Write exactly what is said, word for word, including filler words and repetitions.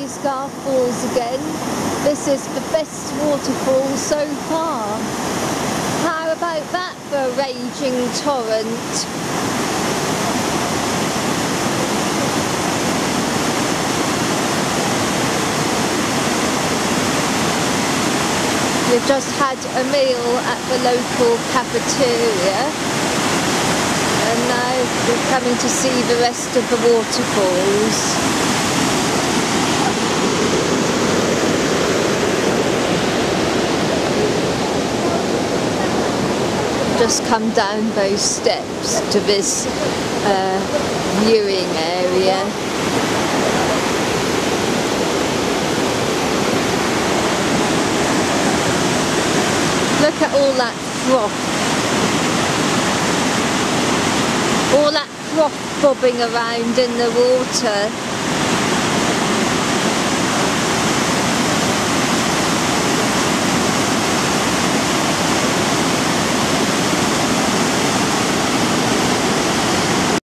Aysgarth Falls again. This is the best waterfall so far. How about that for a raging torrent? We've just had a meal at the local cafeteria and now we're coming to see the rest of the waterfalls. Just come down those steps to this uh, viewing area. Look at all that froth. All that froth bobbing around in the water.